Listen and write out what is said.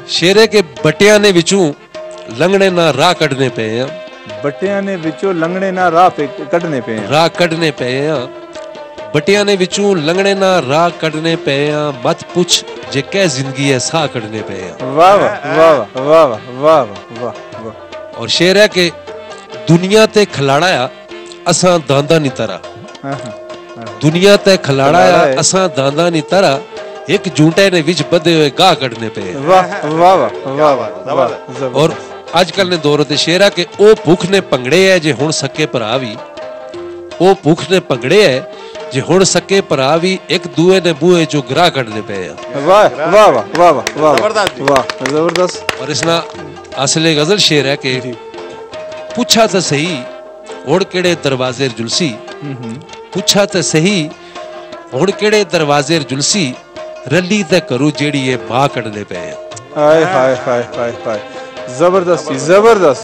शेरे के बटिया ने विचों लंगड़े ना राह कढ़ने पे हैं। बटिया ने विचों लंगड़े ना राह पे कढ़ने पे हैं। राह कढ़ने पे हैं। बटिया ने विचों लंगड़े ना राह कढ़ने पे हैं। मत पूछ जे कै जिंदगी है साह कढ़ने पे हैं। वाह वाह वाह वाह वाह वाह वाह। और शेर है कि दुनिया ते खिलाड़ाया असां दांदा नी तरा। दुनिया ते खिलाड़ाया असां दांदा नी तरा। एक झूठे ने विच बदे हुए गाह कढ़ने पे हैं। वाह वाह वाह वाह वाह। और अजकल ने दौर ते शेरा के ओ भुख ने भंगड़े है जे हुण सके भरा भी। ओ भुख ने भंगड़े है जे हुण सके भरा भी। एक दूए ने बूहे चो ग्राह कढ़ने पे हैं। वाह वाह वाह वाह वाह वाह जबरदस्त। और इसना असले गजल शेर है कि पूछा तो सही हुण केड़े दरवाजे जुलसी। पूछा तो सही हुण केड़े दरवाजे जुलसी। रली ते करू जेड़ी ये मां कढ़ने पे हैं। हाय हाय हाय हाय हाय जबरदस्त जबरदस्त।